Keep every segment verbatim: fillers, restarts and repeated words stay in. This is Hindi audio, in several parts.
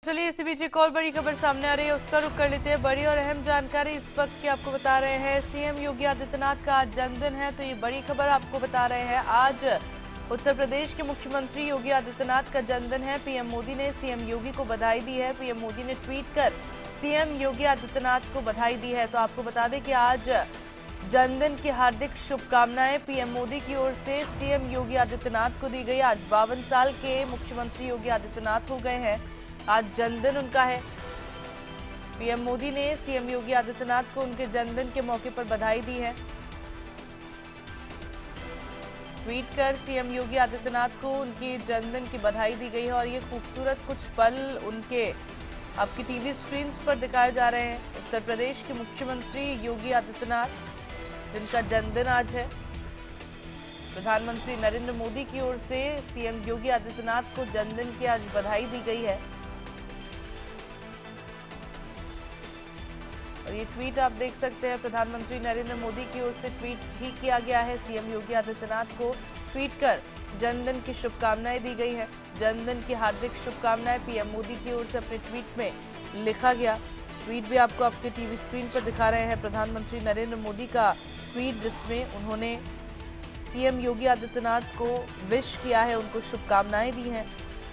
चलिए इसी बीच एक और बड़ी खबर सामने आ रही है, उसका रुख कर लेते हैं। बड़ी और अहम जानकारी इस वक्त की आपको बता रहे हैं। सीएम योगी आदित्यनाथ का आज जन्मदिन है, तो ये बड़ी खबर आपको बता रहे हैं। आज उत्तर प्रदेश के मुख्यमंत्री योगी आदित्यनाथ का जन्मदिन है। पीएम मोदी ने सीएम योगी को बधाई दी है। पीएम मोदी ने ट्वीट कर सीएम योगी आदित्यनाथ को बधाई दी है। तो आपको बता दें कि आज जन्मदिन की हार्दिक शुभकामनाएं पीएम मोदी की ओर से सीएम योगी आदित्यनाथ को दी गई। आज बावन साल के मुख्यमंत्री योगी आदित्यनाथ हो गए हैं। आज जन्मदिन उनका है। पीएम मोदी ने सीएम योगी आदित्यनाथ को उनके जन्मदिन के मौके पर बधाई दी है। ट्वीट कर सीएम योगी आदित्यनाथ को उनकी जन्मदिन की बधाई दी गई है और ये खूबसूरत कुछ पल उनके आपकी टीवी स्क्रीन पर दिखाए जा रहे हैं। उत्तर प्रदेश के मुख्यमंत्री योगी आदित्यनाथ, जिनका जन्मदिन आज है, प्रधानमंत्री नरेंद्र मोदी की ओर से सीएम योगी आदित्यनाथ को जन्मदिन की आज बधाई दी गई है। और ये ट्वीट आप देख सकते हैं, प्रधानमंत्री नरेंद्र मोदी की ओर से ट्वीट भी किया गया है। सीएम योगी आदित्यनाथ को ट्वीट कर जन्मदिन की शुभकामनाएं दी गई है। जन्मदिन की हार्दिक शुभकामनाएं पीएम मोदी की ओर से अपने ट्वीट में लिखा गया। ट्वीट भी आपको आपके टीवी स्क्रीन पर दिखा रहे हैं। प्रधानमंत्री नरेंद्र मोदी का ट्वीट, जिसमें उन्होंने सीएम योगी आदित्यनाथ को विश किया है, उनको शुभकामनाएं दी हैं।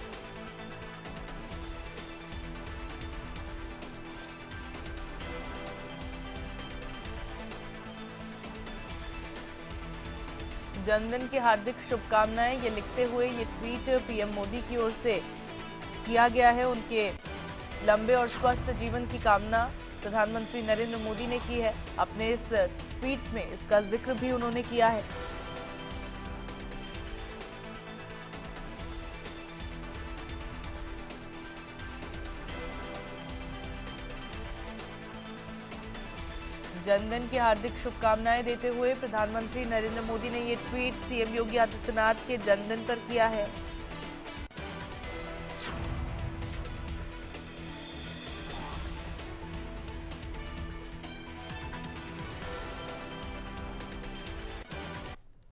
जन्मदिन की हार्दिक शुभकामनाएं ये लिखते हुए ये ट्वीट पीएम मोदी की ओर से किया गया है। उनके लंबे और स्वस्थ जीवन की कामना प्रधानमंत्री नरेंद्र मोदी ने की है। अपने इस ट्वीट में इसका जिक्र भी उन्होंने किया है। जन्मदिन की हार्दिक शुभकामनाएं देते हुए प्रधानमंत्री नरेंद्र मोदी ने ये ट्वीट सीएम योगी आदित्यनाथ के जन्मदिन पर किया है।